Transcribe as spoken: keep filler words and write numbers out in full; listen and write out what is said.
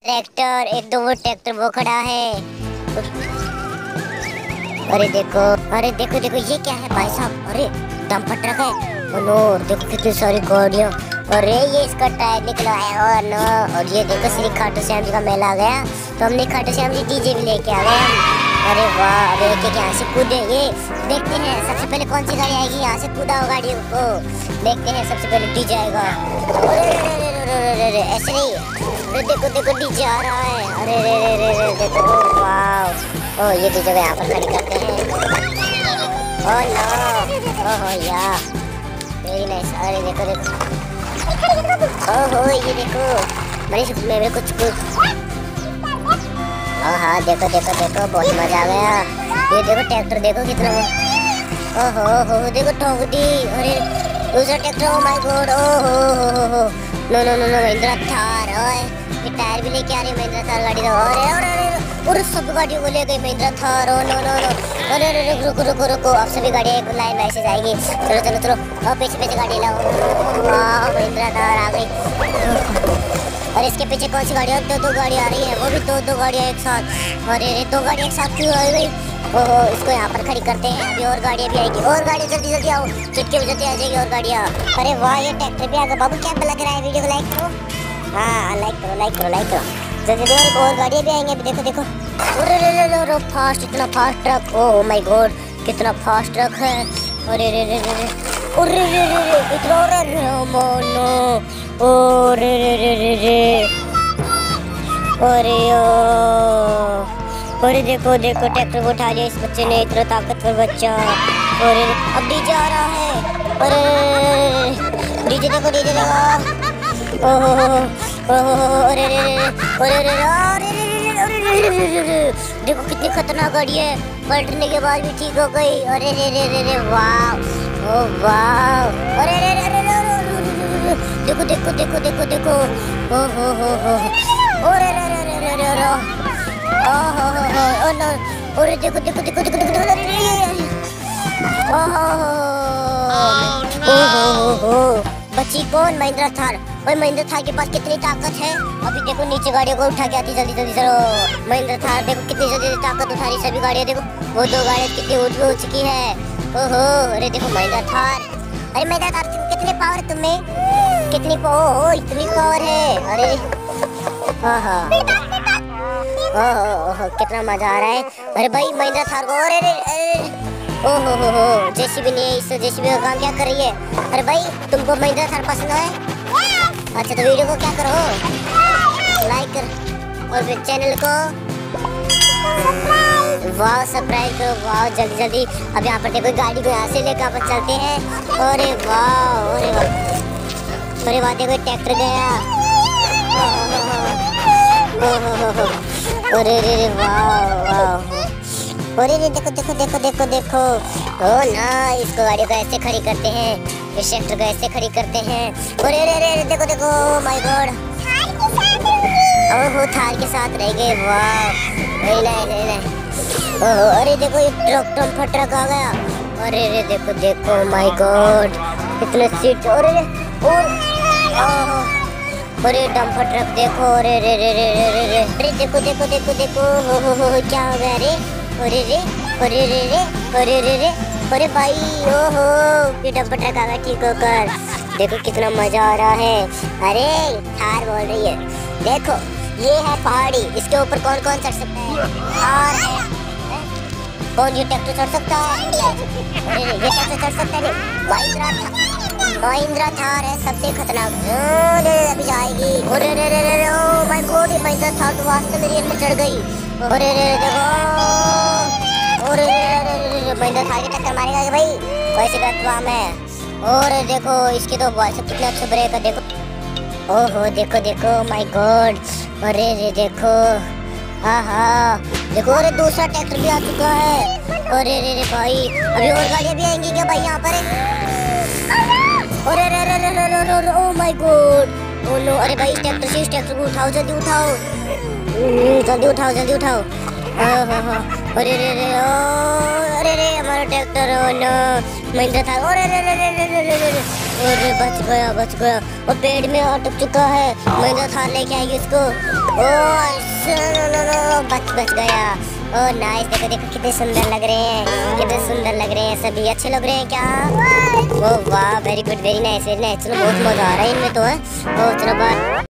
Tractor, एक दो वो ट्रैक्टर वो खड़ा है। अरे देखो, अरे देखो देखो ये क्या है भाई साहब, अरे डंपर ट्रक है। ओ नो, देखो कितनी सारी गाड़ियाँ। अरे ये इसका टायर निकला है। ओ नो, और ये देखो श्री खाटू श्याम जी का मेला आ गया, तो हमने खाटू श्याम जी डीजे भी लेके आ गए हम। अरे वाह, अरे एक एक यहाँ से कूदे, ये देखते हैं सबसे पहले कौन सी गाड़ी आएगी। यहाँ से कूदा हो गाड़ी को, देखते हैं सबसे पहले डीजे आएगा। अरे अरे ऐसे नहीं, अरे देखो देखो डीजे आ रहा है। अरे रे रे रे रे देखो, वाह। ओ ये डीजे यहाँ पर खड़ी करते हैं। ओ नो, ओहो यार, वेरी नाइस। अरे देखो देखो, ओहो ये देखो, मेरे मेरे कुछ कुछ हाँ देखो देखो देखो, बहुत मजा आ गया। ये देखो ट्रैक्टर देखो कितना, ओहो हो देखो ठोक दी। अरे दूसरा ट्रैक्टर, ओ माय गॉड, ओहो हो हो no no no no Mahindra Thar. ओए ये टायर भी लेके आ रही महिंद्रा थार गाड़ी तो। अरे अरे अरे और सब गाड़ियों को ले गई Mahindra Thar. Oh no no no, अरे अरे रुको रुको रुको, अब सभी गाड़ियाँ एक लाइन में ऐसे जाएगी। चलो चलो चलो, और पीछे पीछे गाड़ी लाओ। वाह महिंद्रा थार आ गई। और इसके पीछे कौन सी गाड़ियाँ, दो दो गाड़ी आ रही है, वो भी दो दो गाड़ियाँ एक साथ। अरे अरे दो गाड़ियाँ एक साथ क्यों आ गई। ओहो, इसको यहाँ पर खड़ी करते हैं, अभी और गाड़ियाँ भी आएगी। और गाड़ियाँ जल्दी जल्दी आओ, चुटकी बजाते आ जाएगी और गाड़ियाँ। अरे वाह ये ट्रैक्टर भी आ गया। बाबू क्या लग रहा है, वीडियो को लाइक करो। हाँ लाइक करो लाइक करो लाइक करो जल्दी जल्दी, और गाड़ियाँ भी आएंगी अभी। देखो देखो, अरे फास्ट, इतना fast truck, oh my god कितना फास्ट ट्रक है। अरे रे रे रे, अरे रे रे रे इतना, अरे मोनो, ओ रे रे रे रे रे, अरे ओ, अरे देखो देखो ट्रैक्टर को उठा लिया इस बच्चे ने, इतना ताकतवर बच्चा। अरे अब डीजे आ रहा है। अरे डीजे देखो डीजे देखो, ओहो ओहो, अरे रे रे, अरे रे रे, देखो कितनी खतरनाक गाड़ी है, पलटने के बाद भी ठीक हो गई। अरे रे रे रे रे, वाह ओ वाह, अरे रे रे रे, देखो देखो देखो देखो देखो, ओ हो हो हो, अरे रे रे रे रे रे रे, ओ हो हो हो, ओ नो, अरे देखो देखो देखो देखो देखो, अरे रे, ओ हो हो हो हो, बच्ची कौन, महिंद्रा थार। और महिंद्रा थार के पास कितनी ताकत है। अभी देखो नीचे गाड़ियों को उठा के आती, जल्दी जल्दी चलो। महिंद्रा थार देखो कितनी जल्दी ताकत उठा रही सभी गाड़ियाँ। देखो वो दो गाड़ियाँ कितनी ऊँच हो चुकी है। ओहो, अरे देखो महिंद्रा थार, अरे महिंद्रा थार कितने पावर तुम्हें, कितनी ओहो इतनी पावर है। अरे हाँ ओहो कितना मजा आ रहा है। अरे भाई महिंद्रा थार को, अरे अरे ओहो हो हो, जेसीबी नहीं है, इससे जेसीबी का काम क्या कर रही है। अरे भाई तुमको महिंद्रा थार पसंद है। अच्छा तो वीडियो को क्या करो, लाइक कर, और फिर चैनल को वाह सब्सक्राइब करो। वाह जल्दी जल्दी, अब यहाँ पर देखो गाड़ी को यहाँ से लेकर अपन चलते हैं। अरे वाह, अरे वाह, अरे वाह देखो ट्रैक्टर गया। अरे रे वाह वाह, अरे रे देखो देखो देखो देखो देखो, ओ ना इसको गाड़ी को ऐसे खड़ी करते हैं, इस ट्रैक्टर को ऐसे खड़ी करते हैं। अरे रे रे देखो देखो, माय गॉड, ओहो थार के साथ रह गए। वाह वेरी नाइस वेरी नाइस। ओहो अरे देखो ये ट्रक टम्पर ट्रक आ गया। अरे रे देखो देखो, माय गॉड कितने सीट, अरे रे, ओहो अरे डंपर ट्रक देखो, अरे रे रे रे रे रे रे, अरे देखो देखो देखो देखो, हो हो हो क्या हो गया रे, अरे रे अरे रे रे, अरे रे रे, अरे भाई ओहो ये डंपर ट्रक आ गया ठीक होकर। देखो कितना मजा आ रहा है। अरे थार बोल रही है, देखो ये है पहाड़ी, इसके ऊपर कौन कौन चढ़ सकता है। थार है, कौन ये ट्रैक्टर चढ़ सकता है। अरे ये ट्रैक्टर चढ़ सकता है, महिंद्रा थार, महिंद्रा थार है सबसे खतरनाक, अभी जाएगी। अरे रे रे रे, ओ माय गॉड ये महिंद्रा थार तो वास्तव में रियल में चढ़ गई। अरे रे देखो, अरे रे रे महिंद्रा थार की टक्कर मारेगा भाई, वैसे गलत में। और देखो इसके तो बहुत कितने अच्छे ब्रेक है, देखो ओहो देखो देखो, माय गॉड, अरे रे देखो, हाँ हाँ देखो, अरे दूसरा ट्रैक्टर भी आ चुका है। अरे रे रे भाई अभी और गाड़ियाँ भी आएंगी क्या भाई यहाँ पर। अरे रे रे रे रे रे, oh my god, oh no, अरे भाई इस ट्रैक्टर से इस ट्रैक्टर को उठाओ, जल्दी उठाओ, जल्दी उठाओ जल्दी उठाओ। अरे रे रे, अरे रे हमारा ट्रैक्टर, ओ नो महिंद्रा थार, अरे रे रे रे रे रे रे, अरे बच गया बच गया, और पेड़ में अटक चुका है। महिंद्रा थार लेके आएगी इसको। बच बच गया। ओ नाइस, देखो देखो कितने सुंदर लग रहे हैं, कितने सुंदर लग रहे हैं, सभी अच्छे लग रहे हैं क्या? ओ वाह, very good, very nice, very nice. चलो बहुत मजा आ रहा है इनमें तो है। ओ चलो बात